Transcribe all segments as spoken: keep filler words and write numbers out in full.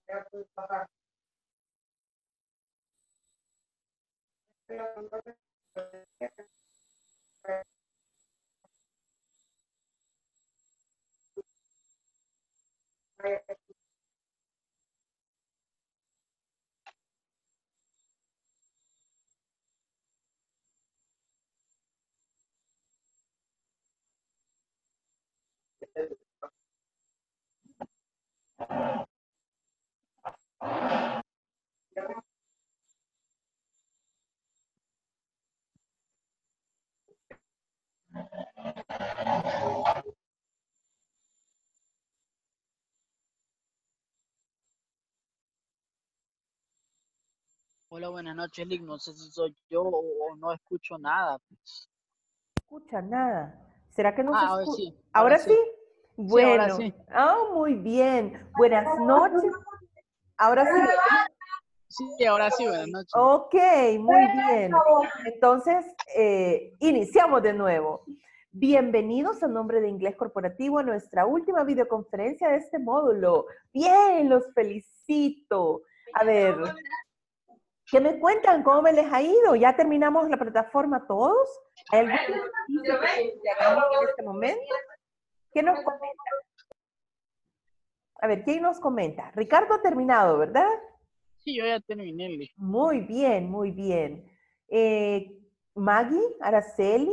Hola, buenas noches, Lick. No sé si soy yo o, o no escucho nada. Escucha nada. ¿Será que no se Ah, ahora escucha? sí, ahora ¿Ahora sí? sí. Sí, ahora Bueno, sí. ah, muy bien. Buenas noches. Ahora sí, ¿verdad? Sí, ahora sí, buenas noches. Ok, muy bien. Entonces, eh, iniciamos de nuevo. Bienvenidos a Nombre de Inglés Corporativo a nuestra última videoconferencia de este módulo. Bien, los felicito. A ver, ¿qué me cuentan? ¿Cómo me les ha ido? ¿Ya terminamos la plataforma todos? ¿Hay algún ejercicio que quieren que hagamos en este momento? ¿Qué nos comenta? A ver, ¿quién nos comenta? Ricardo ha terminado, ¿verdad? Sí, yo ya terminé, Lick. Muy bien, muy bien. Eh, Maggie, Araceli.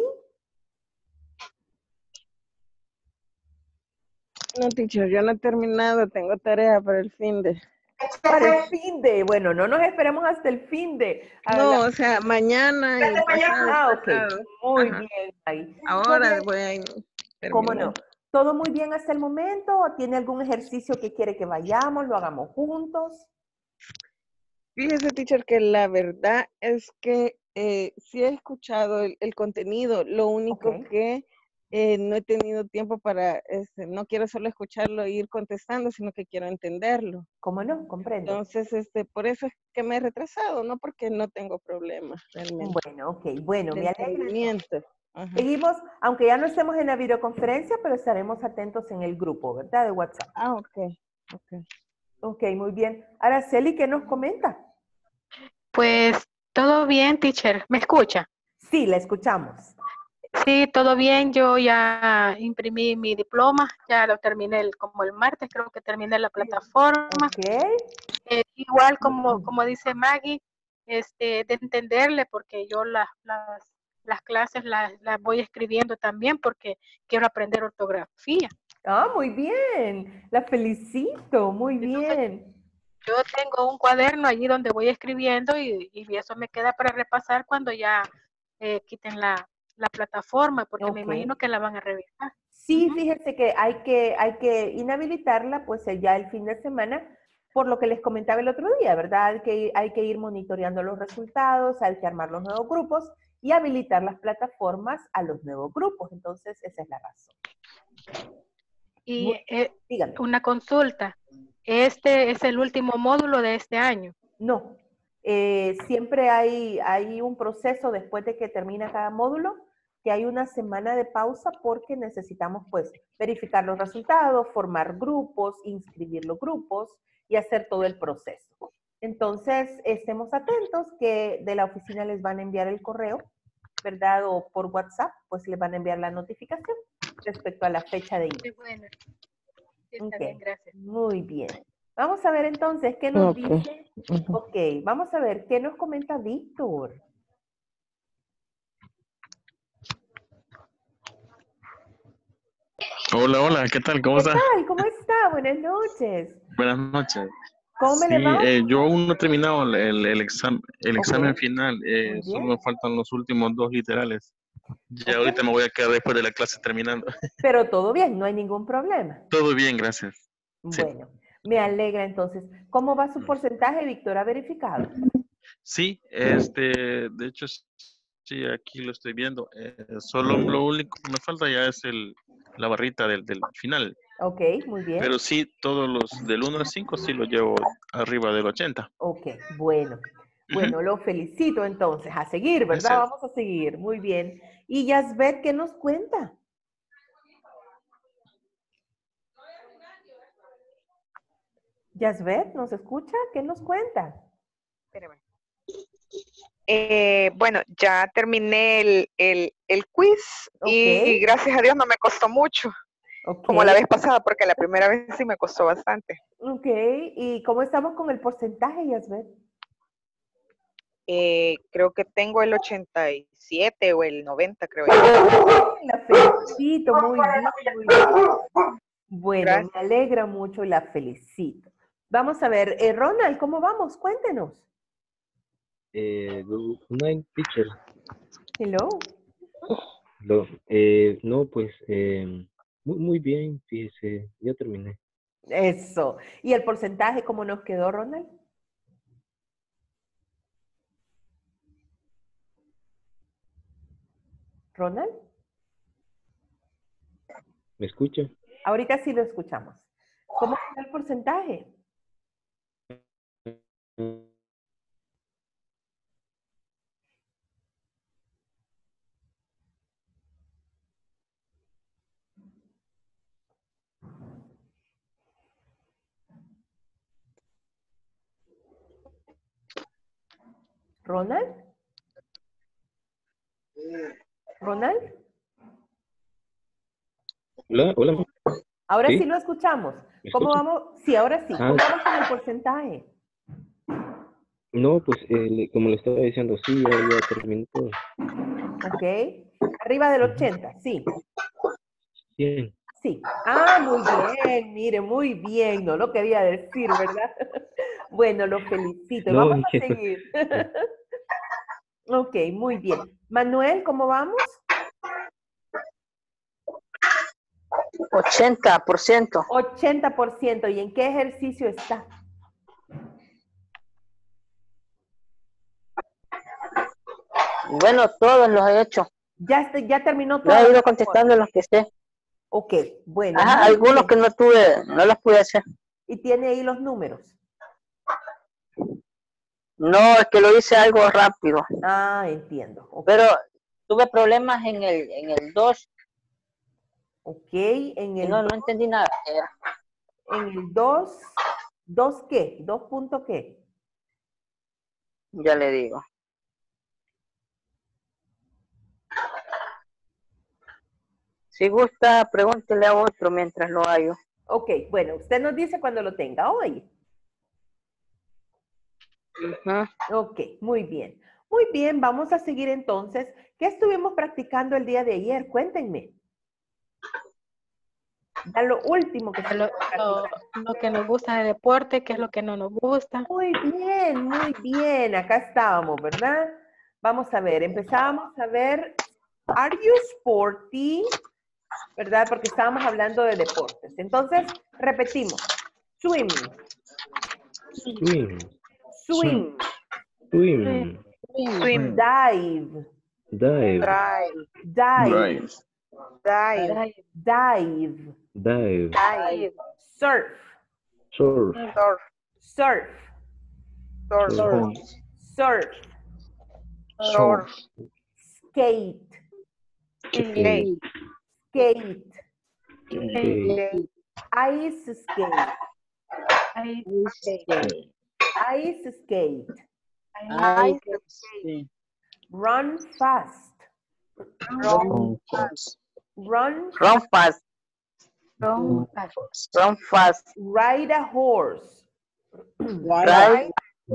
No, teacher, yo no he terminado, tengo tarea para el fin de. Para el fin de, bueno, no nos esperemos hasta el fin de. A No, la- o sea, mañana y pasado. Ah, y ok. pasado. Muy Ajá. bien, Maggie. ¿Todo Ahora bien? voy a ¿Cómo terminar. no? ¿Todo muy bien hasta el momento? ¿O tiene algún ejercicio que quiere que vayamos, lo hagamos juntos? Fíjese, teacher, que la verdad es que eh, sí he escuchado el, el contenido, lo único Ok. que eh, no he tenido tiempo para, este, no quiero solo escucharlo e ir contestando, sino que quiero entenderlo. ¿Cómo no? Comprendo. Entonces, este, por eso es que me he retrasado, no porque no tengo problemas realmente Bueno, ok. Bueno, de me alegra entonces. entendimiento. Ajá. Seguimos, aunque ya no estemos en la videoconferencia, pero estaremos atentos en el grupo, ¿verdad? De WhatsApp. Ah, ok, ok. Ok, muy bien. Araceli, ¿qué nos comenta? Pues todo bien, teacher. ¿Me escucha? Sí, la escuchamos. Sí, todo bien. Yo ya imprimí mi diploma, ya lo terminé el- como el martes, creo que terminé la plataforma. Ok. Eh, igual como, como dice Maggie, este, de entenderle, porque yo las, las, las clases las, las voy escribiendo también porque quiero aprender ortografía. Ah, muy bien. La felicito. Muy Entonces, bien. yo tengo un cuaderno allí donde voy escribiendo y, y eso me queda para repasar cuando ya eh, quiten la, la plataforma, porque me Ok. imagino que la van a revisar. Sí, Ujú. fíjense que hay que, hay que inhabilitarla, pues eh, ya el fin de semana, por lo que les comentaba el otro día, ¿verdad? Hay que, hay que ir monitoreando los resultados, hay que armar los nuevos grupos y habilitar las plataformas a los nuevos grupos. Entonces, esa es la razón. Y Muy bien, eh, dígame. una consulta. Este es el último módulo de este año. No, eh, siempre hay, hay un proceso después de que termina cada módulo, que hay una semana de pausa porque necesitamos pues verificar los resultados, formar grupos, inscribir los grupos y hacer todo el proceso. Entonces, estemos atentos que de la oficina les van a enviar el correo, ¿verdad? O por WhatsApp, pues les van a enviar la notificación respecto a la fecha de Qué inicio. bueno. Sí, está Ok, bien, gracias. muy bien. Vamos a ver entonces qué nos Ok. dice. Ujú. Ok, vamos a ver qué nos comenta Víctor. Hola, hola, ¿qué tal? ¿Cómo ¿Qué está? tal? ¿Cómo está? Buenas noches. Buenas noches. ¿Cómo me le Sí, va? eh, yo aún no he terminado el, el, el exam- el Ok, examen final, eh, muy solo bien. me faltan los últimos dos literales. Ya Ok, ahorita me voy a quedar después de la clase terminando. pero todo bien, no hay ningún problema. Todo bien, gracias. Sí, Bueno, me alegra entonces. ¿Cómo va su porcentaje, Víctor? ¿Ha verificado? sí, este, de hecho, sí, aquí lo estoy viendo. Eh, solo lo único que me falta ya es el, la barrita del, del final. Ok, muy bien. Pero sí, todos los del uno al cinco sí lo llevo arriba del ochenta. Ok, bueno. Ujú, Bueno, lo felicito entonces. A seguir, ¿verdad? gracias. Vamos a seguir. Muy bien. Y Yasbet, ¿qué nos cuenta? Yasbeth, ¿nos escucha? ¿Qué nos cuenta? Espérame. Eh, bueno, ya terminé el, el, el quiz Ok. y gracias a Dios no me costó mucho, Ok. como la vez pasada, porque la primera vez sí me costó bastante. Ok. ¿Y cómo estamos con el porcentaje, Yasbeth? Eh, creo que tengo el ochenta y siete o el noventa, creo yo. La felicito, muy bien, muy bien. Bueno, Gracias. me alegra mucho y la felicito. Vamos a ver, eh, Ronald, ¿cómo vamos? Cuéntenos. Eh, good night, teacher. Hello. Lo- eh, no, pues eh, muy, muy bien, fíjese, ya terminé. Eso. ¿Y el porcentaje cómo nos quedó, Ronald? ¿Ronald? ¿Me escucha? Ahorita sí lo escuchamos. ¿Cómo quedó el porcentaje? ¿Ronald? ¿Ronald? Hola, hola. Ahora sí, ¿Sí? lo escuchamos. ¿Me ¿Cómo escucha? vamos? Sí, ahora sí. Ah, ¿Cómo vamos con el porcentaje? no, pues eh, le- como le estaba diciendo, sí, ya, ya terminé todo. Ok. Arriba del Ujú. ochenta, sí. Bien. Sí. Ah, muy bien, mire, muy bien. No lo quería decir, ¿verdad? Bueno, lo felicito. Y No, vamos a ya- seguir. Ok, muy bien. Manuel, ¿cómo vamos? ochenta por ciento. ochenta por ciento. ¿Y en qué ejercicio está? Bueno, todos los he hecho. Ya, este- ya terminó Yo he toda ido la contestando los que sé. Ok, bueno, Ajá, muy algunos bien. que no tuve, no los pude hacer. Y tiene ahí los números. No, es que lo hice algo rápido. Ah, entiendo. Ok, Pero tuve problemas en el, en el dos. ok, en Y el, no, no entendí nada. Era. en el dos, ¿dos qué? ¿dos punto qué? Ya le digo. Si gusta, pregúntele a otro mientras lo hago. Ok, bueno, usted nos dice cuando lo tenga hoy. Ujú. Ok, muy bien. Muy bien, vamos a seguir entonces. ¿Qué estuvimos practicando el día de ayer? Cuéntenme. Ya lo último que Lo, estuvimos lo, practicando. lo que nos gusta de deporte, qué es lo que no nos gusta. Muy bien, muy bien. Acá estábamos, ¿verdad? Vamos a ver, empezamos a ver, ¿are you sporty? ¿Verdad? Porque estábamos hablando de deportes. Entonces, repetimos. Swim, Swim, swim, swim, Swim, dive, dive, drive, dive, dive, dive, dive, dive, surf, surf, surf, surf, surf, surf, surf, surf, skate, skate, skate, skate, ice skate, Ahí, ice skate, Ay, ice sí. run fast, run, run, Run fast, from- run fast. ride a horse, Ride,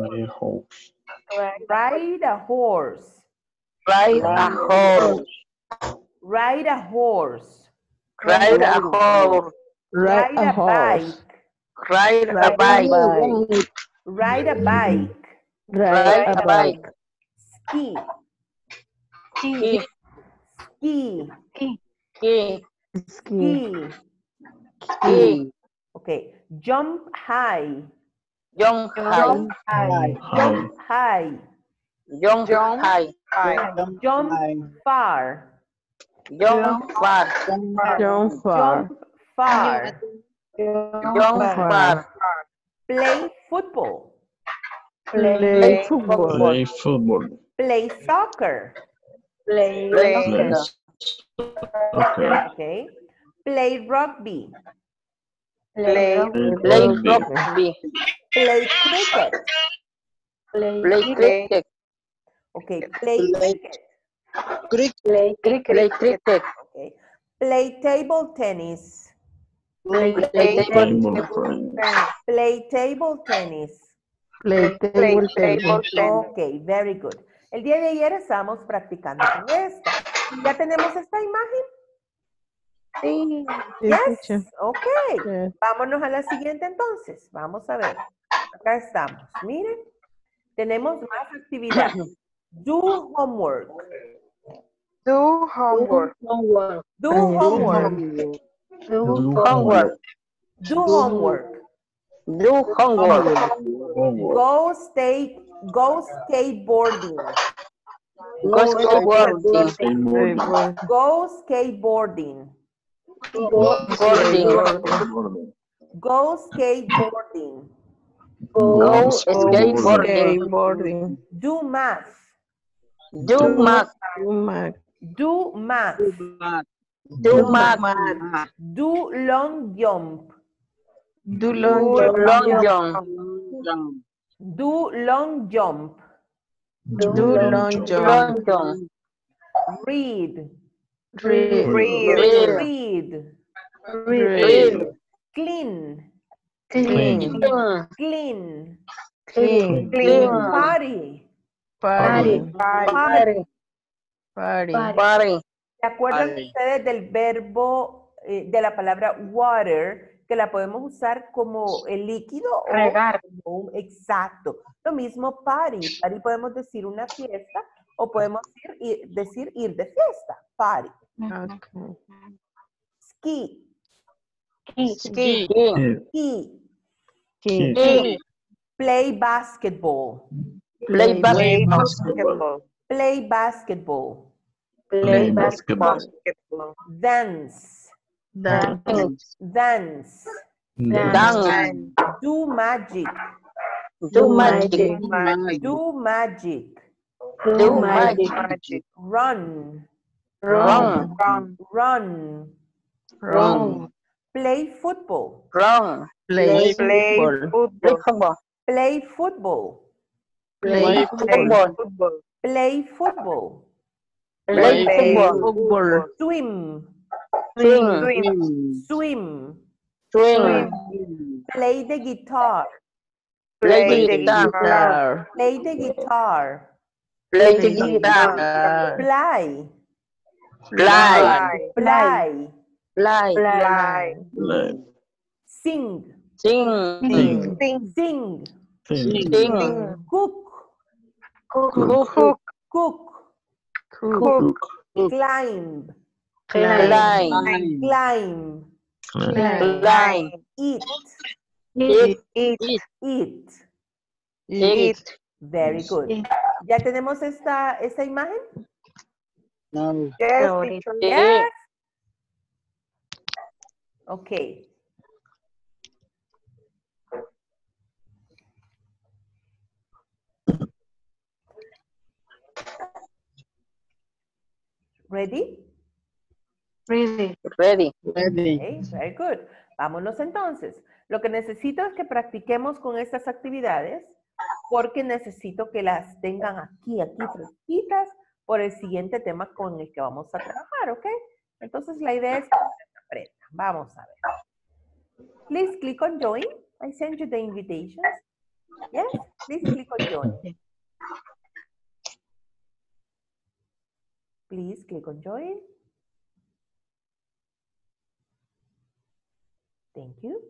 ride a horse, ride a horse. ride a horse, Ride a horse. ride a bike, Ride a bike. ride a bike, Ride a bike. ski, Ski, ski, ski, ski. ski. Okay, jump high, Jump high. jump high, Jump Jump high. high, jump far, Jump far. jump far, Jump far. play football, Play football. Play football. play soccer, Play play, Yes. Okay. okay, play rugby, Play, Play play rugby. rugby. Play cricket. Play cricket. Okay, play Play cricket. Play cricket. Play cricket. Okay. Play table tennis. Play Play table. Play table tennis. Play table tennis. Ok, very good. El día de ayer estábamos practicando con esta. ¿Ya tenemos esta imagen? Sí. Sí, Yes. teacher. Ok. Yes. Vámonos a la siguiente entonces. Vamos a ver. Acá estamos. Miren. Tenemos más actividades. Do homework. Do homework. Homework. Do Ah, yes, homework. Do homework. Do homework. Do homework. Go stay. Go skateboarding. Go skateboarding. Skateboard. Go skateboarding. Boarding. Go skateboarding. Go skateboarding. Skateboarding. Do math. Do math. Do math. Do math. Do math. Do long jump. Do long Do jump. long jump. Do long jump. Do long jump. Long jump. Read. Read. Read. Read. Read. Clean. Clean. Clean. Clean. Clean. Party. Party. Party. Party. Party. ¿Se acuerdan Party. ustedes del verbo, eh, de la palabra water, que la podemos usar como el líquido? o Regar. como un- exacto. Lo mismo party. Party podemos decir una fiesta o podemos ir- ir- decir ir de fiesta. Party. Okay. Ski. Ski. Ski. Ski. Ski. Play basketball. Play Play basketball. Play basketball. Play basketball. Dance. Dance. Dance. Dance. Do magic. Do magic. Do magic. Do magic. Run. Run. Run. Run. Play football. Run. Play Play football. Play football. Play football. Play football. Play football. Play football. Football. Swim. Swim. Swim. Swim. Play the guitar. Play the guitar. Guitar. Play the guitar. Play the guitar. Guitar. Fly. Fly. Fly. Fly. Sing. Sing. Sing. Sing. Cook. Cook. Cook. Cook. Climb. Climb. Climb. Climb. Eat. Eat. Eat. Eat. Very good. ¿Ya tenemos esta, esta imagen? No. Yes. Ok. Ready? Ready. Ready. Ready. Okay, very good. Vámonos entonces. Lo que necesito es que practiquemos con estas actividades porque necesito que las tengan aquí, aquí fresquitas por el siguiente tema con el que vamos a trabajar, ¿ok? Entonces la idea es que se aprendan. Vamos a ver. Please click on join. I send you the invitations. Yes, please click on join. Please click on join. Thank you.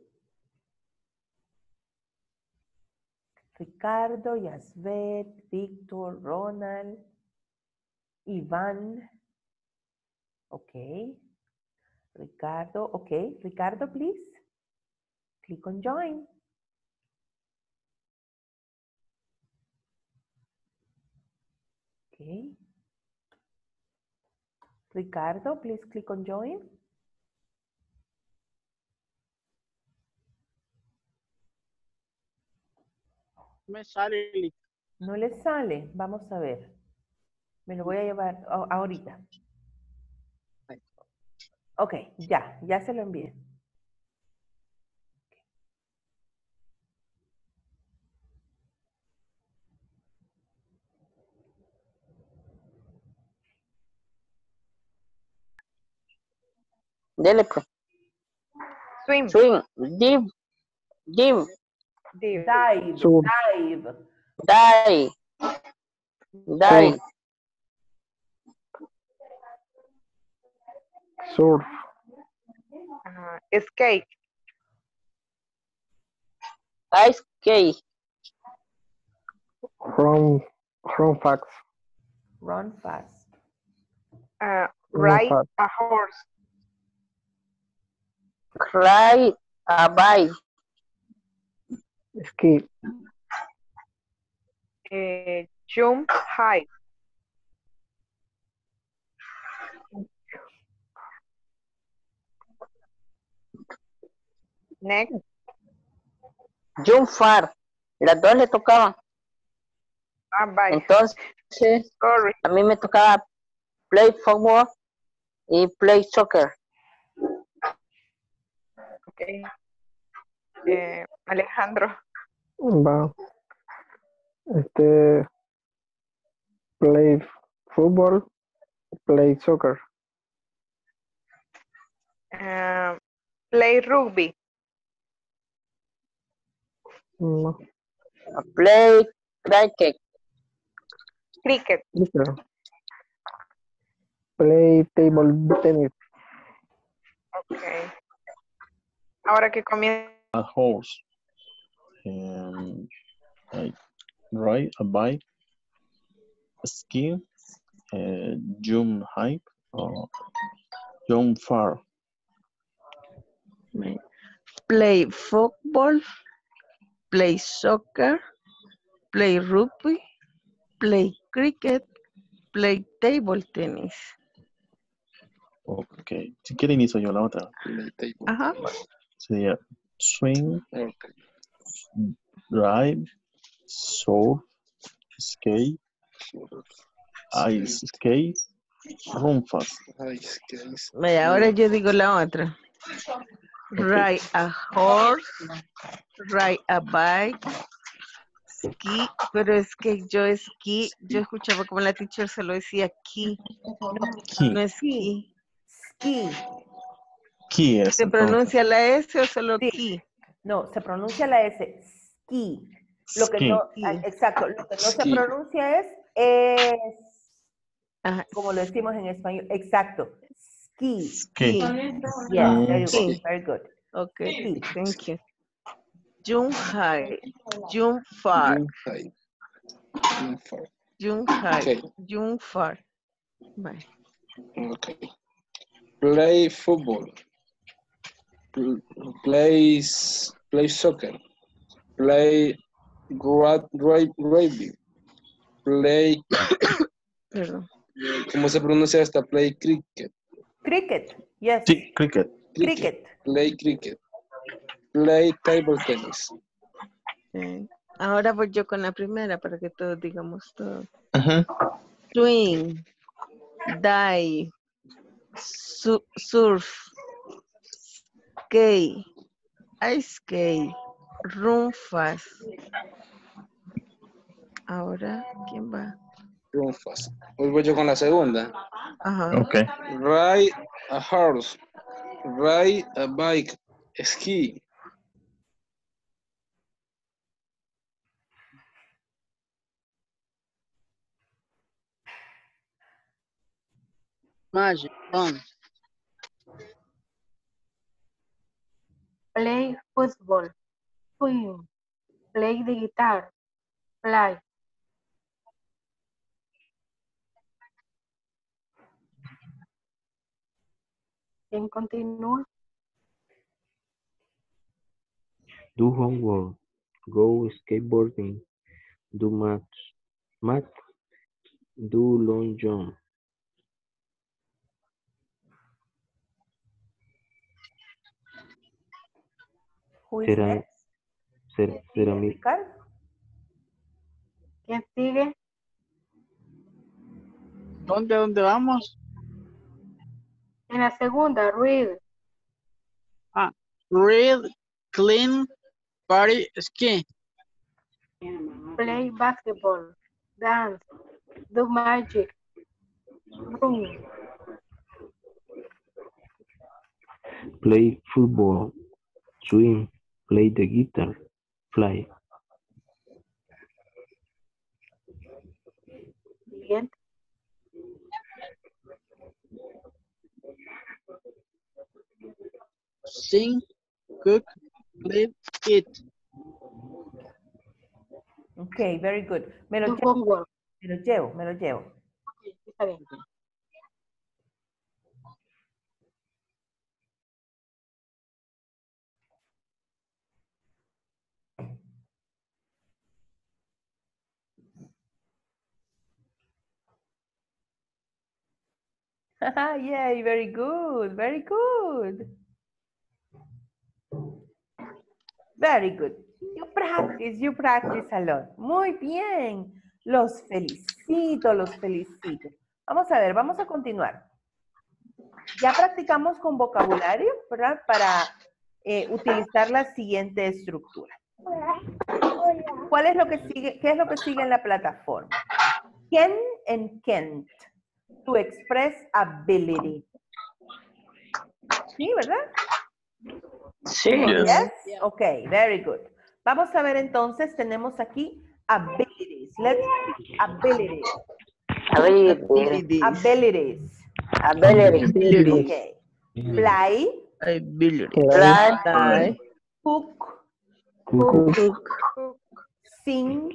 Ricardo, Yasvet, Víctor, Ronald, Iván. Okay. Ricardo, okay. Ricardo, please. Click on join. Okay. Ricardo, please click on join. Me sale. No le sale. Vamos a ver. Me lo voy a llevar a- ahorita. Ok, ya, ya se lo envié. Dele pues. Swim. Swing. Dive. Dive. Dive. Dive, Surf. dive. Die. Die. Surf. Ajá. Skate. Ice skate. Run. Run fast. Run fast. Uh, Run ride fast. a horse. Ride a bike. Ski. Uh, jump high. Next. Jump far. Las dos le tocaban. Ah, bye. Entonces, Sorry. a mí me tocaba play football y play soccer. Okay. Eh, Alejandro. Va. Este. Play football. Play soccer. Uh, play rugby. No. Play cricket. Cricket. Listo. Play table tennis. Okay. Ahora que comienza. A horse. Um, I ride a bike. Ski. Uh, jump high. Or jump far. Play football. Play soccer. Play rugby. Play cricket. Play table tennis. Ok. Si quiere inicio yo la otra. Ajá. Sería swing, Okay. drive, surf, skate, ice skate, run fast. Ice skate. Vaya, ahora yo digo la otra. Ride a horse. Ride a bike. Ski. Pero es que yo esquí, yo escuchaba como la teacher se lo decía aquí. Key. No es ski. Ski. Key es. ¿Se pronuncia la S o solo Sí. ki? No, se pronuncia la S. Ski. Lo que Ski. no, ah, exacto, lo que no se Ski. pronuncia es es, Ajá. como lo decimos en español. Exacto. Ski. Ski. Yes, there you go. Ski. Very good. Okay, Ski. thank you. Jump high. Jump far. Jump high. Jump far. Jump high. Okay. Jump far. Bye. Okay. Play football. Pl- Play, s- play soccer. Play gra- gra- rugby. Play, Perdón. ¿cómo se pronuncia esta? Play cricket. Cricket. Yes. Sí, cricket. Cricket. Play cricket. Play table tennis. Sí. Ahora voy yo con la primera para que todos digamos todo. Ajá. Swing. Dive. Su- surf. Skate. Ice skate. Run fast. Ahora, ¿quién va? Run fast. Hoy voy yo con la segunda. Ajá. Ok. Ride a horse. Ride a bike. Ski. Magic, done. Play football. Swim. Play the guitar. Fly. ¿Quién continúa? Do homework. Go skateboarding. Do math. Math. Do long jump. Who is Será, next? será, será mi, Ricardo. ¿Quién sigue? ¿Dónde, dónde vamos? En la segunda, read. Ah, read, clean, party, ski. Play basketball. Dance. Do magic. Run. Play football. Swim. Play the guitar. Fly. Siguiente. Sing, cook, live, eat. Ok, very good. Me lo Tu llevo, homework. me lo llevo, me lo llevo. Ok, está bien. Yay, very good, very good. Very good. You practice, you practice a lot. Muy bien. Los felicito, los felicito. Vamos a ver, vamos a continuar. Ya practicamos con vocabulario, ¿verdad? Para eh, utilizar la siguiente estructura. ¿Cuál es lo que sigue? ¿Qué es lo que sigue en la plataforma? Can and can't to express ability. ¿Sí, verdad? Sí. Yes? Ok, very good. Vamos a ver entonces, tenemos aquí abilities. Let's see. Abilities. Ability. Abilities. Ability. Okay. Fly, Ability. Fly. Fly. cook, Cook. Cook. sing,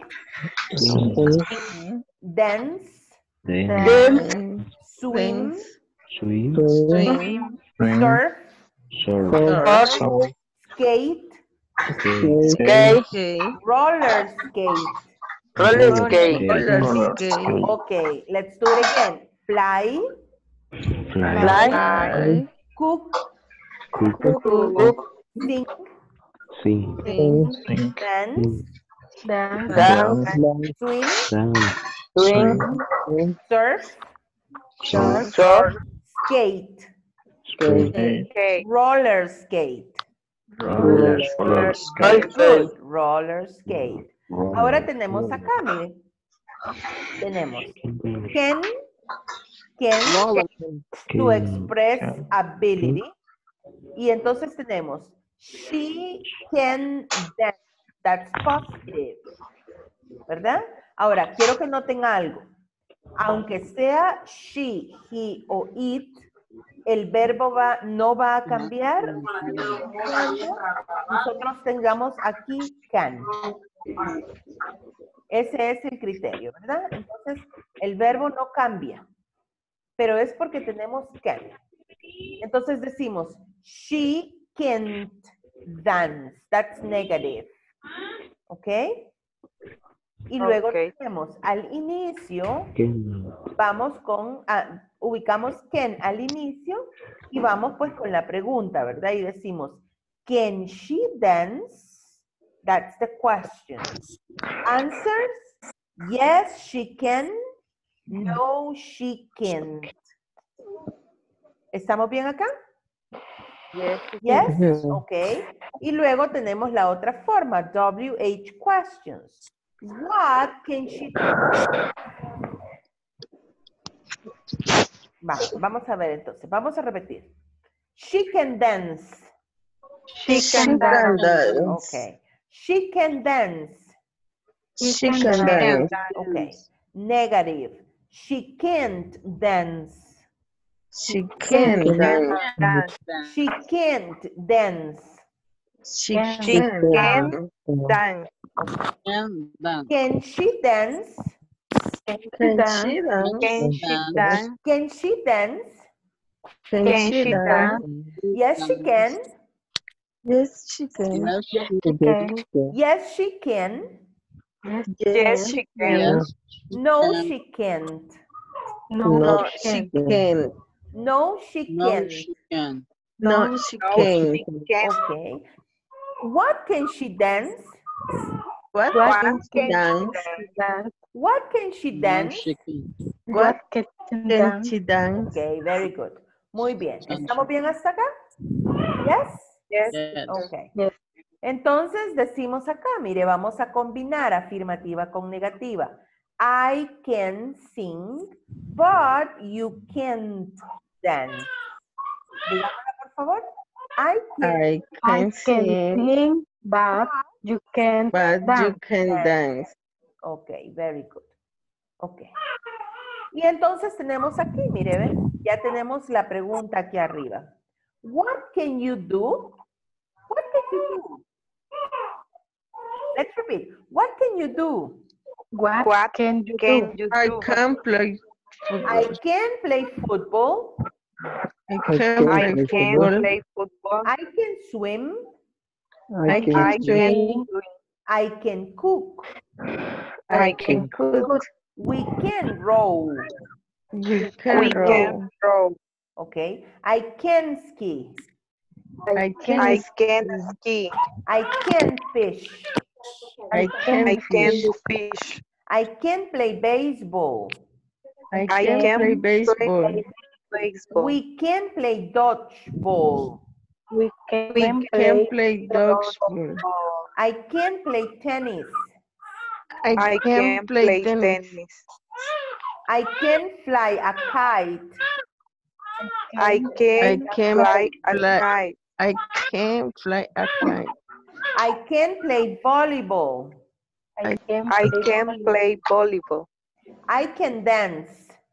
Sing. dance, Then. swim, Swim. Swim. surf, Surf. Surf. skate, Skate. Okay. roller skate. Roller skate. Roller skate. Okay, let's do it again. Fly, Fly. Fly. Fly. cook, Cook. Cook. sing, Sing. Sing. dance, Dance. Dance. swim, Dance. Swim. surf, Surf. skate, Skate. roller skate. Roller Very skate. good. Roller skate. Ahora tenemos acá, miren. Tenemos can, can to express ability. Y entonces tenemos she can dance. That's positive. ¿Verdad? Ahora, quiero que noten algo. Aunque sea she, he o it, el verbo va, no va a cambiar cuando nosotros tengamos aquí can. Ese es el criterio, ¿verdad? Entonces, el verbo no cambia, pero es porque tenemos can. Entonces decimos, she can't dance. That's negative. ¿Ok? Y luego Ok. tenemos al inicio, Can. vamos con, ah, ubicamos can al inicio y vamos pues con la pregunta, ¿verdad? Y decimos, can she dance? That's the question. Answers, yes, she can. No, she can't. ¿Estamos bien acá? Yes. Yes, Yes. ok. Y luego tenemos la otra forma, W H questions. What can she do? Va, vamos a ver entonces, vamos a repetir. She can dance. She can dance. Ok. She can dance. She can dance. Ok. Negative. She can't dance. She can dance. She can't dance. She She can dance. And dance. Can she dance? Can she dance? Can she dance? Can she dance? Can she dance? Yes, she can. Yes, she can. Yes, she can. Yes, she can. Yes, she can. Yes, No, can. she can't. No, she can. No, she No, can't. she can. No, she can. Okay. What can she dance? What can she dance? What can she No, dance? she can. What Can can she dance? Okay, very good. Muy bien. ¿Estamos bien hasta acá? Yes? Yes. Okay. Yes. Entonces decimos acá, mire, vamos a combinar afirmativa con negativa. I can sing, but you can't dance. Dígamela, por favor. I can, I I can can sing, sing, but you can't but you dance. can dance. ok, very good. Ok. Y entonces tenemos aquí, mire, ven, ya tenemos la pregunta aquí arriba. What can you do? What can you do? Let's repeat. What can you do? What, What can you can do? you I do? can play I football. can play football. I I can can play I play can football. play football. I can swim. I I can can I swim. can swim. swim. I can cook. I I can can cook. cook. We can row. You We can can row. row. Okay. I can ski. I I can can ski. ski. I can fish. I can I can fish. fish. I can play baseball. I I can can play play baseball. baseball. We can play dodgeball. We can We Can play play dodgeball. I can play tennis. I I can can play play tennis. tennis. I can fly a kite. I I can can fly a fly. kite. I can fly a kite. I can play volleyball. I can I play can volleyball. play volleyball. I can dance.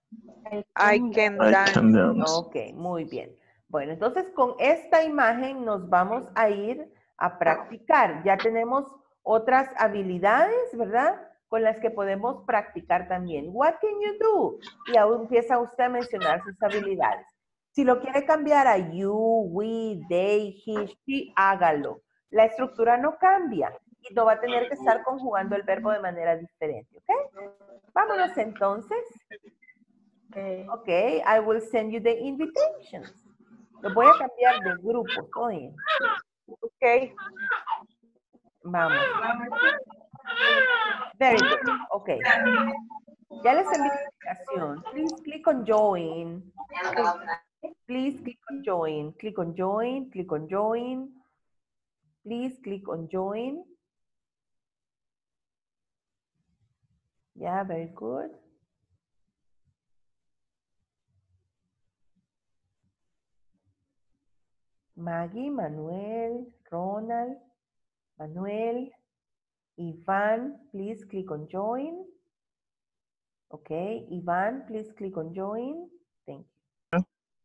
I can I dance. can dance. Ok, muy bien. Bueno, entonces con esta imagen nos vamos a ir a practicar. Ya tenemos otras habilidades, ¿verdad? Con las que podemos practicar también. What can you do? Y ahora empieza usted a mencionar sus habilidades. Si lo quiere cambiar a you, we, they, he, she, hágalo. La estructura no cambia y no va a tener que estar conjugando el verbo de manera diferente, ¿ok? Vámonos entonces. Okay. Ok, I will send you the invitations. Lo voy a cambiar de grupo, oye. Ok. Vamos. Very good. Ok. Ya les envié la invitación. Please click on join. Please click on join. Click on join. Click on join. Please click on join. Yeah, very good. Maggie, Manuel, Ronald, Manuel, Ivan, please click on join. Okay, Ivan, please click on join. Thank you.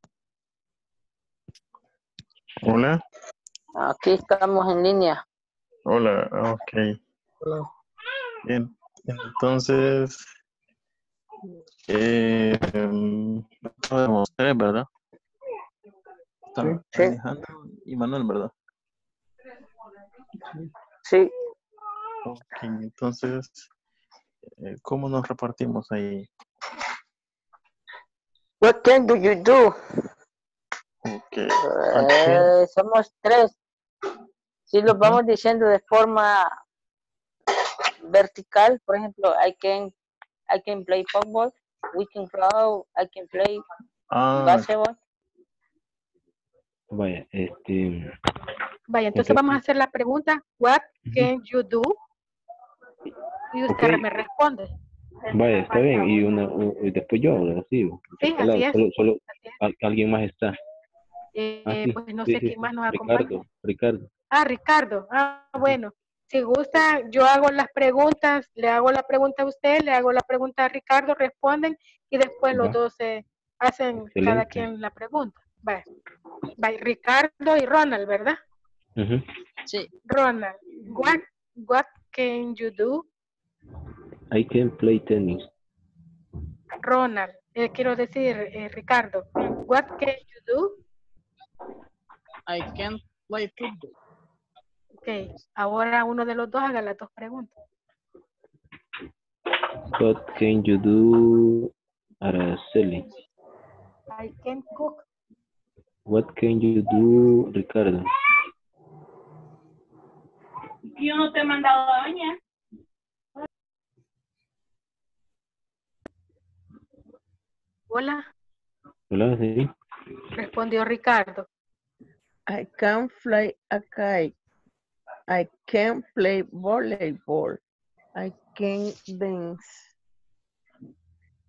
Hola. Aquí estamos en línea. Hola. Ok. Bien. Entonces, eh, em, podemos tres, ¿verdad? Están Sí. Alejandro y Manuel, ¿verdad? Sí. Ok, entonces, eh, ¿cómo nos repartimos ahí? What can do you do? Ok. Eh, somos tres. Si lo vamos diciendo de forma vertical, por ejemplo, I can, I can play football, we can row, I can play Ah, basketball. Vaya, este, Vaya, entonces Ok. vamos a hacer la pregunta, what can you do? Y usted Ok. me responde. vaya, está bien. Y una, u- y después yo, ¿verdad? Sí, Sí, intercalado. así es. Solo, solo Así es. al- alguien más está. Eh, Ah, sí, pues no sí, sé sí, quién sí. más nos acompaña. Ricardo, Ricardo. Ah, Ricardo. Ah, bueno. Si gusta, yo hago las preguntas, le hago la pregunta a usted, le hago la pregunta a Ricardo, responden y después los Va. dos se hacen cada Excelente. quien la pregunta. Va. Va, Ricardo y Ronald, ¿verdad? Ujú. Sí. Ronald, what, what can you do? I can play tennis. Ronald, eh, quiero decir, eh, Ricardo, what can you do? I can play football. Ok, ahora uno de los dos haga las dos preguntas. What can you do, Araceli? I can cook. What can you do, Ricardo? Yo no te he mandado a bañar. Hola, Hola, sí. respondió Ricardo. I can fly a kite. I can play volleyball. I can dance.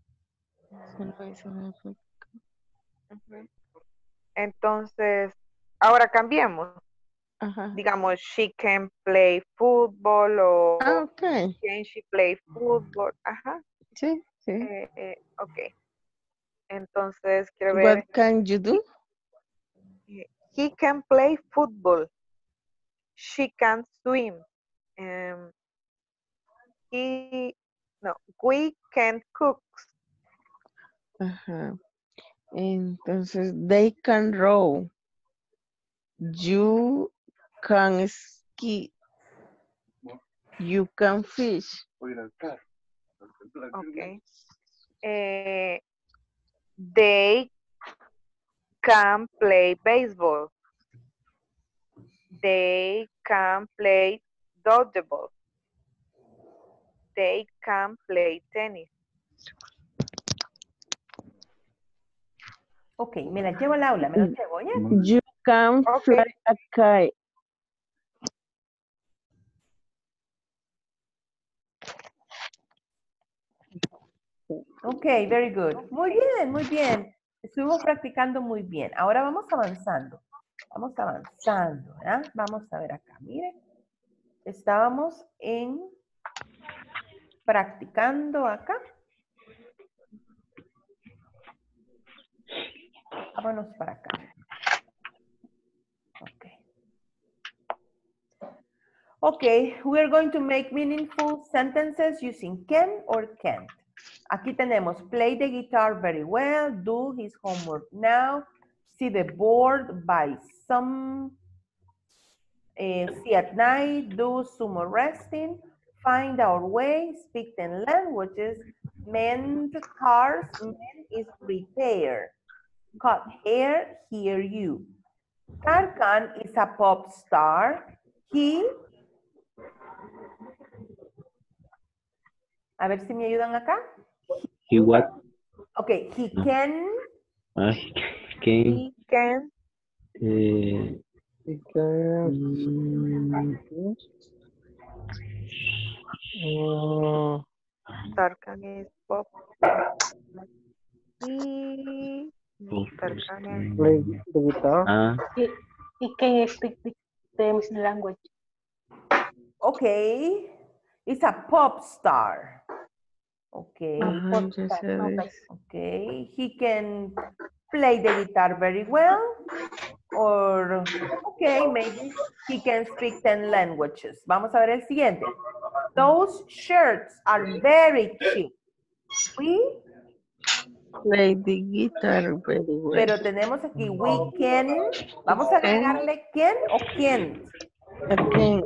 Entonces, Ahora cambiemos. Ajá. Digamos, she can play football o Ah, ok. can she play football. Ajá. Sí, sí. Eh, eh, ok. Entonces, quiero What ver. can you do? He can play football. She can swim. Um, he, no, we can cook. Ajá. Entonces, they can row. You can ski. You can fish. Okay. Eh, they can play baseball. They can play dodgeball. They can play tennis. Ok, me la llevo al aula, me la llevo, ¿ya? You can Okay. fly a kite. Ok, very good. Muy bien, muy bien. Estuvimos practicando muy bien. Ahora vamos avanzando. Vamos avanzando, ¿ya? Vamos a ver acá, miren. Estábamos en practicando acá. Vámonos para acá. Ok. Okay, we are going to make meaningful sentences using can or can't. Aquí tenemos play the guitar very well, do his homework now, see the board, buy some, uh, see at night, do sumo resting, find our way, speak ten languages, mend cars, mend is repair, cut hair, hear you. Tarkan is a pop star, he A ver si me ayudan acá. He what? Okay, he No. can. Ah, he can. He can. Eh, He can. mm, Uh, Tarkan is pop. He. oh, Tarkan is. play the guitar. ah, He, he can speak the Spanish language. Okay. It's a pop star. Okay. Ajá, ya sabes. Okay. He can play the guitar very well. Or, okay, maybe he can speak ten languages. Vamos a ver el siguiente. Those shirts are very cheap. We, Play the guitar very well. pero tenemos aquí we can. Vamos a agregarle can o can't. Again.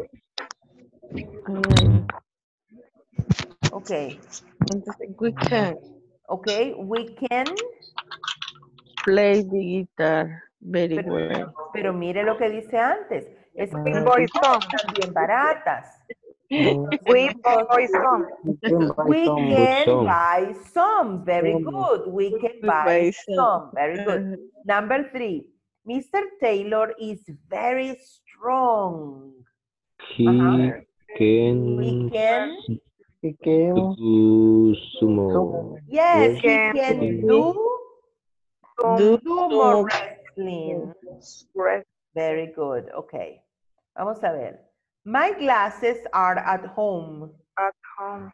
Ay, Okay. entonces, we can Okay, we can. play the guitar very Pero, well. pero mire lo que dice antes. Es Ah, boy some también baratas. uh, We buy some. we can buy We some. can some. buy some. Very Some. good. We can We buy buy some. some. Very good. Number three. Mister Taylor is very strong. he Ajá. can We can. He can. do sumo. Yes, he Yes, can can do some Do sumo sumo. wrestling. Very good. Okay. Vamos a ver. My glasses are at home. At home.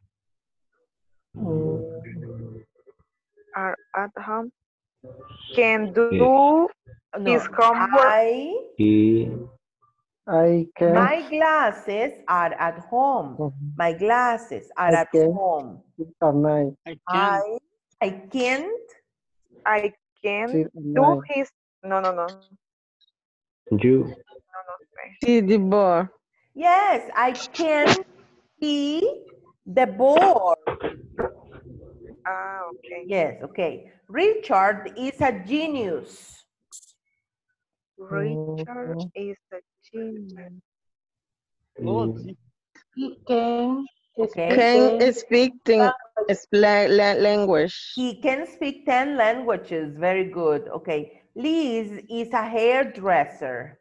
Uh, Are at home. Can do Yes. his homework. I, he I can. my glasses are at home. Mhm. My glasses are I at can. home. At night. I can. I, I can't. I can't Sit at do night. his. No, no, no. you See the board. Yes, I can see the board. Ah, okay. Yes, okay. Richard is a genius. Richard Mhm. is a genius. Oh, mm, sí. He can Okay. Can speak the la- la- language. He can speak ten languages. Very good. Okay. Liz is a hairdresser.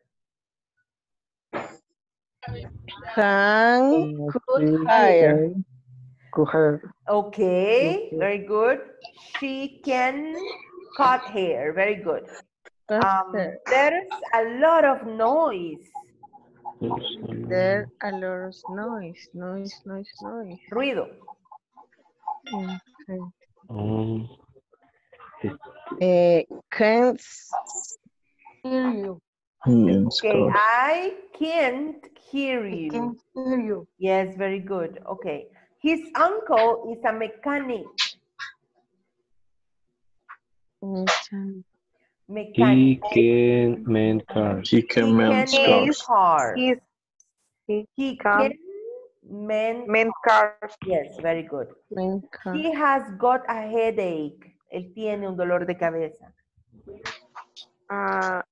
Can Uh, cut she hair. can cut hair. Okay, Okay. very good. She can cut hair. Very good. Um, there? there's a lot of noise. There a lot of noise, noise, noise, noise. Ruido. Okay. Um, Eh, can't hear you. Yes, Okay, correct. I can't hear I you. can't hear you. Yes, very good. Okay. His uncle is a mechanic. Mechanic. he can mend cars. He He can mend can mend cars. cars. He's, he He can can mend. mend cars. Yes, very good. Main car. He has got a headache. Él tiene un dolor de cabeza. Uh,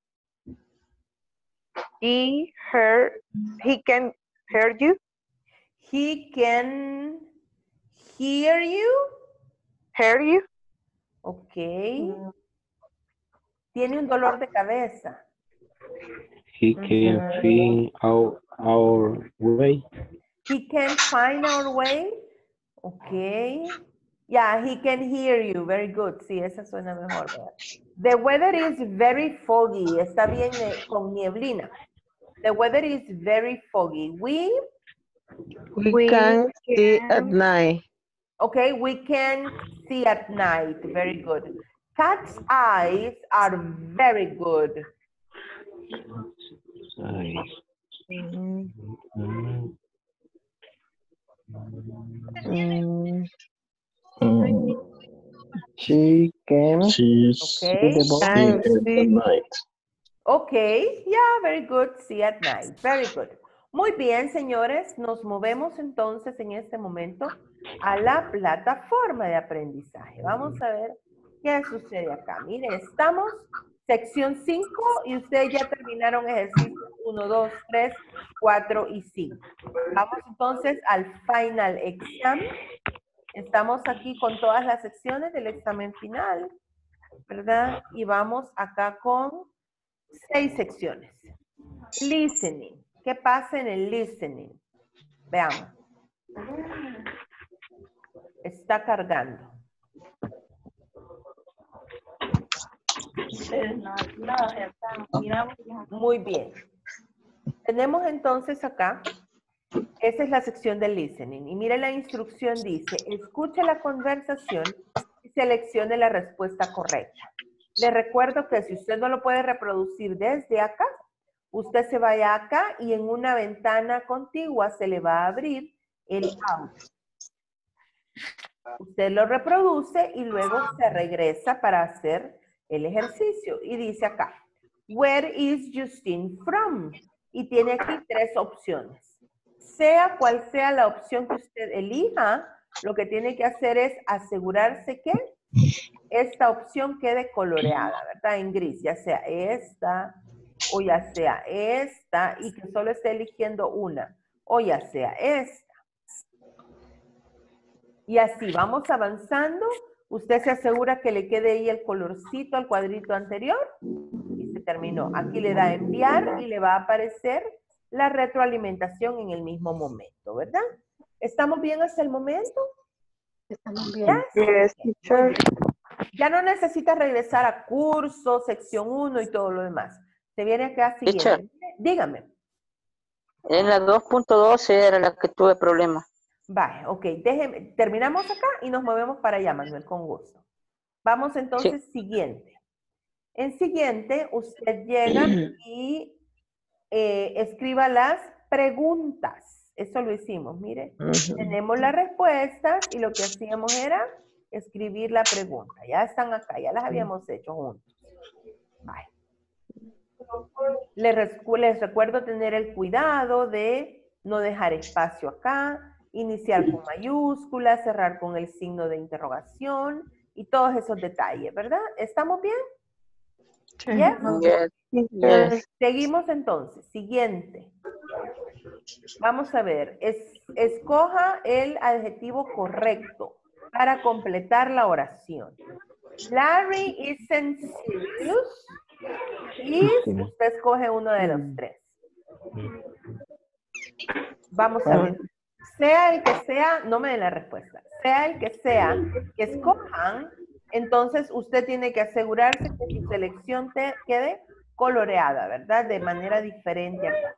he heard, he can hear you. He can hear you. Hear you. Ok. Tiene un dolor de cabeza. He can find out our way. He can find our way. Ok. Yeah, he can hear you. Very good. Sí, esa suena mejor. ¿verdad? The weather is very foggy. Está bien eh, con nieblina. The weather is very foggy. We, We, We can see at can- night. okay, we can see at night. Very good. Cat's eyes are very good. Nice. Mm, Mm, mm, Um, She can she's Okay. see the boat. see Can at the see. night. Okay, yeah, very good. See at night. Very good. Muy bien, señores. Nos movemos entonces en este momento a la plataforma de aprendizaje. Vamos a ver qué sucede acá. Mire, estamos sección cinco y ustedes ya terminaron ejercicios uno, dos, tres, cuatro y cinco. Vamos entonces al final exam. Estamos aquí con todas las secciones del examen final, ¿verdad? Y vamos acá con seis secciones. Listening. ¿Qué pasa en el listening? Veamos. Está cargando. Muy bien. Tenemos entonces acá, esa es la sección del listening. Y mire la instrucción dice, escuche la conversación y seleccione la respuesta correcta. Le recuerdo que si usted no lo puede reproducir desde acá, usted se vaya acá y en una ventana contigua se le va a abrir el audio. Usted lo reproduce y luego se regresa para hacer el ejercicio. Y dice acá, where is Justine from? Y tiene aquí tres opciones. Sea cual sea la opción que usted elija, lo que tiene que hacer es asegurarse que esta opción quede coloreada, ¿verdad? En gris, ya sea esta o ya sea esta y que solo esté eligiendo una o ya sea esta. Y así vamos avanzando. Usted se asegura que le quede ahí el colorcito al cuadrito anterior y se terminó. Aquí le da enviar y le va a aparecer la retroalimentación en el mismo momento, ¿verdad? ¿Estamos bien hasta el momento? Estamos bien. Yes. Yes, Muy teacher. bien. Ya no necesita regresar a curso, sección uno y todo lo demás. Se viene acá siguiente. Teacher. Dígame. En la dos punto doce era la que tuve problema. Vale, ok. Déjeme, terminamos acá y nos movemos para allá, Manuel, con gusto. Vamos entonces, siguiente. En siguiente, usted llega y eh, escriba las preguntas. Eso lo hicimos, mire. Ujú. Tenemos las respuestas y lo que hacíamos era escribir la pregunta. Ya están acá, ya las habíamos hecho juntos. Vale. Les, recu- les recuerdo tener el cuidado de no dejar espacio acá, iniciar con mayúsculas, cerrar con el signo de interrogación y todos esos detalles, ¿verdad? ¿Estamos bien? Yes. Yes. Yes. Seguimos entonces. Siguiente. Vamos a ver. Es- escoja el adjetivo correcto para completar la oración. Larry isn't serious. Y usted escoge uno de los tres. Vamos a ver. Sea el que sea, no me den la respuesta. Sea el que sea que escojan, Entonces, usted tiene que asegurarse que su selección te quede coloreada, ¿verdad? De manera diferente acá.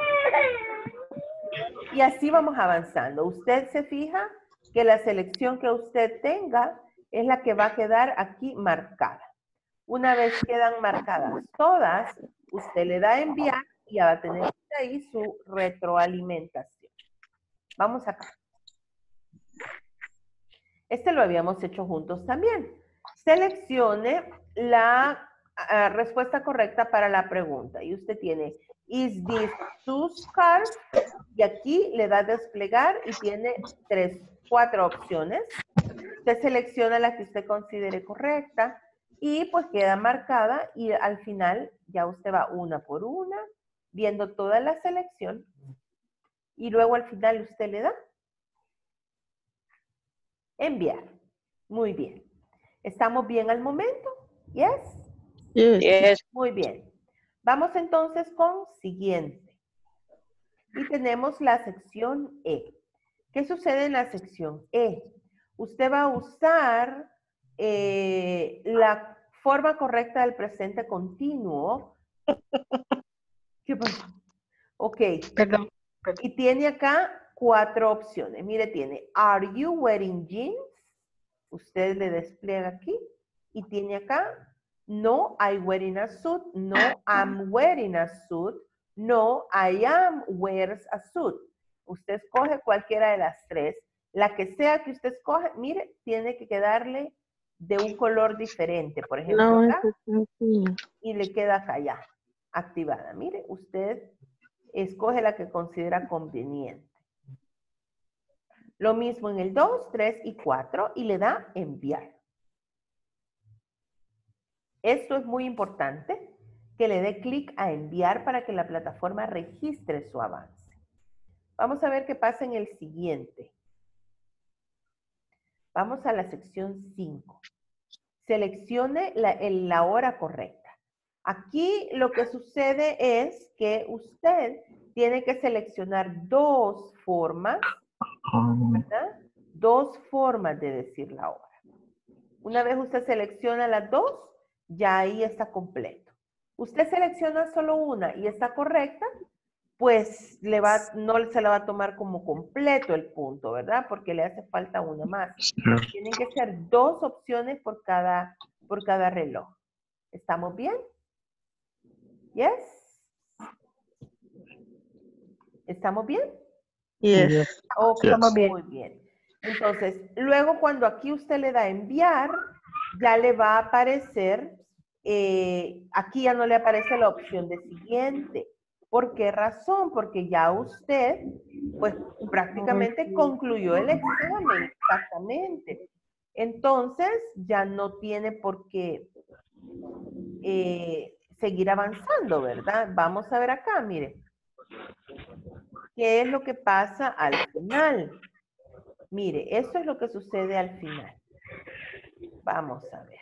Y así vamos avanzando. Usted se fija que la selección que usted tenga es la que va a quedar aquí marcada. Una vez quedan marcadas todas, usted le da a enviar y ya va a tener ahí su retroalimentación. Vamos acá. Este lo habíamos hecho juntos también. Seleccione la uh, respuesta correcta para la pregunta. Y usted tiene, is this Sue's scarf? Y aquí le da a desplegar y tiene tres, cuatro opciones. Usted selecciona la que usted considere correcta y pues queda marcada y al final ya usted va una por una viendo toda la selección y luego al final usted le da enviar. Muy bien. ¿Estamos bien al momento? ¿Yes? Yes. Yes. Muy bien. Vamos entonces con siguiente. Y tenemos la sección E. ¿Qué sucede en la sección E? Usted va a usar eh, la forma correcta del presente continuo. ¿Qué pasa? Ok. Perdón, perdón. Y tiene acá cuatro opciones. Mire, tiene, are you wearing jeans? Usted le despliega aquí. Y tiene acá, no, I wearing a suit. No, I'm wearing a suit. No, I am wears a suit. Usted escoge cualquiera de las tres. La que sea que usted escoge, mire, tiene que quedarle de un color diferente. Por ejemplo, No, acá. eso es así. Y le queda acá ya, activada. Mire, usted escoge la que considera conveniente. Lo mismo en el dos, tres y cuatro y le da enviar. Esto es muy importante, que le dé clic a enviar para que la plataforma registre su avance. Vamos a ver qué pasa en el siguiente. Vamos a la sección cinco. Seleccione la, el- la hora correcta. Aquí lo que sucede es que usted tiene que seleccionar dos formas, ¿verdad? Dos formas de decir la hora. Una vez usted selecciona las dos, ya ahí está completo. Usted selecciona solo una y está correcta, pues le va, no se la va a tomar como completo el punto, ¿verdad? Porque le hace falta una más. Tienen que ser dos opciones por cada, por cada reloj. ¿Estamos bien? ¿Yes? ¿Estamos bien? Yes. Ok, Estamos bien. muy bien. Entonces, luego cuando aquí usted le da enviar, ya le va a aparecer, eh, aquí ya no le aparece la opción de siguiente. ¿Por qué razón? Porque ya usted, pues prácticamente concluyó el examen, exactamente. Entonces, ya no tiene por qué eh, seguir avanzando, ¿verdad? Vamos a ver acá, mire. ¿Qué es lo que pasa al final? Mire, esto es lo que sucede al final. Vamos a ver.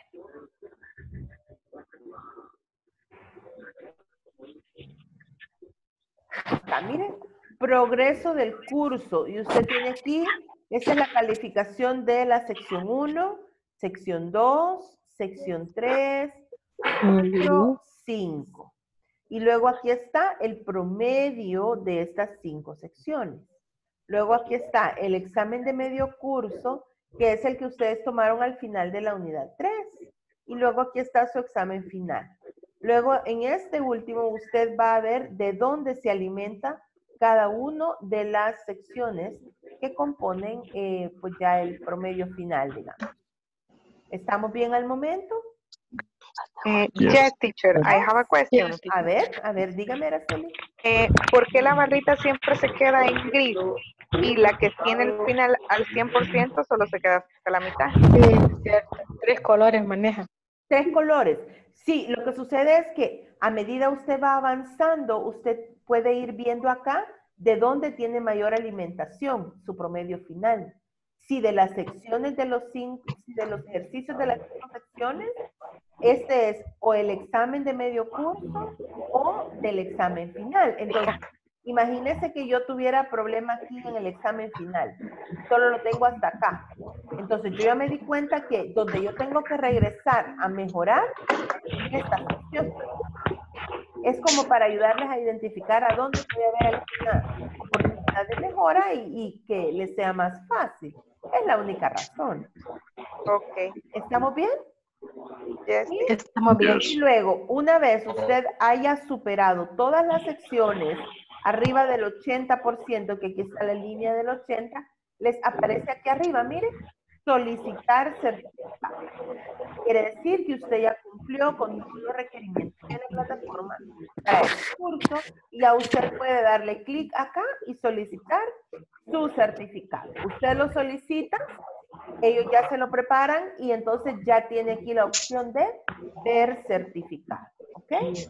Acá, mire, progreso del curso. Y usted tiene aquí, esta es la calificación de la sección uno, sección dos, sección tres, cuatro, cinco. Y luego aquí está el promedio de estas cinco secciones. Luego aquí está el examen de medio curso, que es el que ustedes tomaron al final de la unidad tres. Y luego aquí está su examen final. Luego en este último usted va a ver de dónde se alimenta cada uno de las secciones que componen eh, pues ya el promedio final, digamos. ¿Estamos bien al momento? Eh, yes, teacher, I have a question. A ver, a ver, dígame, Araceli. Eh, ¿Por qué la barrita siempre se queda en gris y la que tiene el final al cien por ciento solo se queda hasta la mitad? Sí, cierto. Tres colores maneja. Tres colores. Sí, lo que sucede es que a medida usted va avanzando, usted puede ir viendo acá de dónde tiene mayor alimentación, su promedio final. Si de las secciones de los cinco, de los ejercicios de las cinco secciones, este es o el examen de medio curso o del examen final. Entonces, Imagínese que yo tuviera problema aquí en el examen final. Solo lo tengo hasta acá. Entonces yo ya me di cuenta que donde yo tengo que regresar a mejorar es en esta sección. Es como para ayudarles a identificar a dónde puede haber alguna oportunidad de mejora y, y que les sea más fácil. Es la única razón. Ok. ¿Estamos bien? Yes. ¿Sí? Estamos bien. Y luego, una vez usted haya superado todas las secciones arriba del ochenta por ciento, que aquí está la línea del ochenta, les aparece aquí arriba, mire, solicitar certificado. Quiere decir que usted ya cumplió con todos los requerimientos de la plataforma para el curso y ya usted puede darle clic acá y solicitar su certificado. Usted lo solicita, ellos ya se lo preparan y entonces ya tiene aquí la opción de ver certificado. ¿Ok?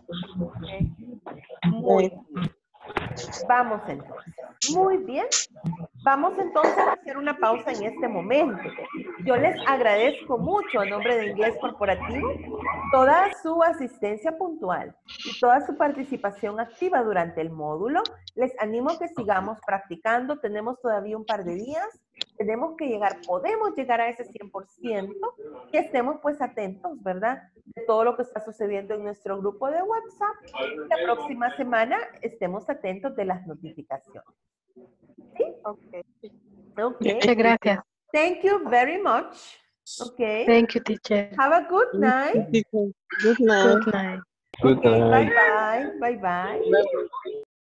Muy bien. Vamos entonces. Muy bien. Vamos entonces a hacer una pausa en este momento. Yo les agradezco mucho a nombre de Inglés Corporativo toda su asistencia puntual y toda su participación activa durante el módulo. Les animo a que sigamos practicando. Tenemos todavía un par de días. Tenemos que llegar, podemos llegar a ese cien por ciento y estemos pues atentos, ¿verdad? De todo lo que está sucediendo en nuestro grupo de WhatsApp. La próxima semana estemos atentos de las notificaciones. ¿Sí? Ok. Okay. Muchas gracias. Thank you very much. Okay. Thank you, teacher. Have a good night. Good night. Good night. Good Okay, night. bye bye. Bye bye.